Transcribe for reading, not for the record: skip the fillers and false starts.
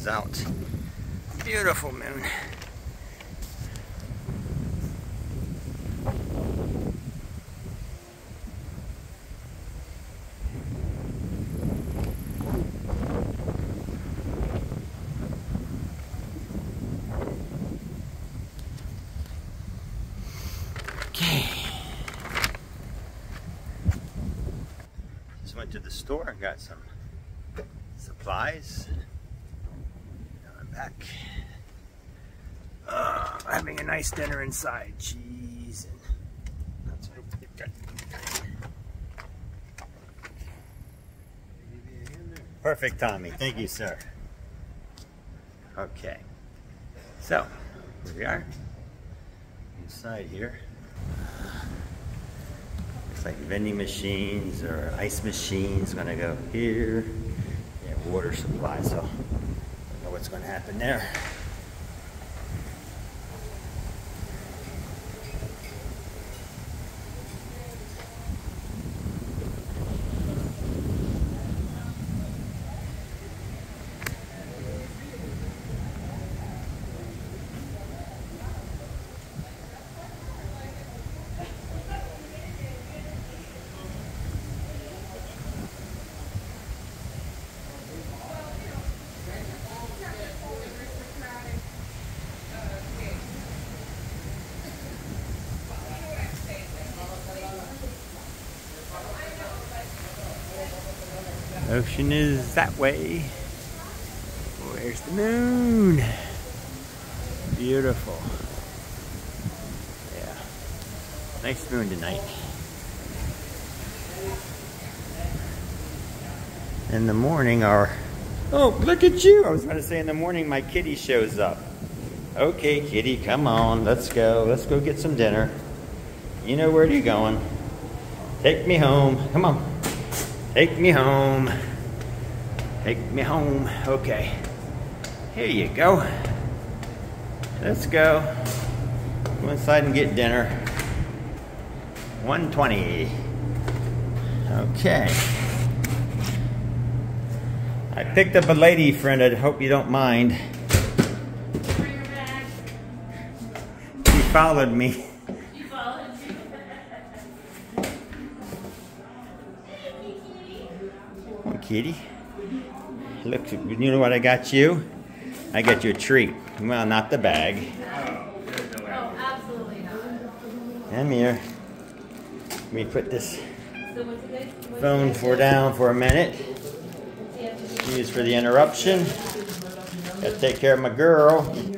is out. Beautiful moon. Okay. Just went to the store and got some supplies. Now I'm back. Having a nice dinner inside. Cheese and that's what we've got. Perfect, Tommy. Thank you, sir. Okay. So, here we are. Inside here. Looks like vending machines or ice machines gonna go here. Yeah, water supply, so I don't know what's gonna happen there. Ocean is that way. Where's the moon? Beautiful. Yeah. Nice moon tonight. In the morning oh, look at you. I was going to say in the morning my kitty shows up. Okay, kitty, come on. Let's go. Let's go get some dinner. You know where you're going. Take me home. Come on. Take me home. Take me home. Okay. Here you go. Let's go. Go inside and get dinner. 1:20. Okay. I picked up a lady friend. I hope you don't mind. She followed me. Kitty, look, you know what I got you? I got you a treat. Well, not the bag. Oh, absolutely not. Come here. Let me put this phone down for a minute. Use for the interruption. Gotta take care of my girl.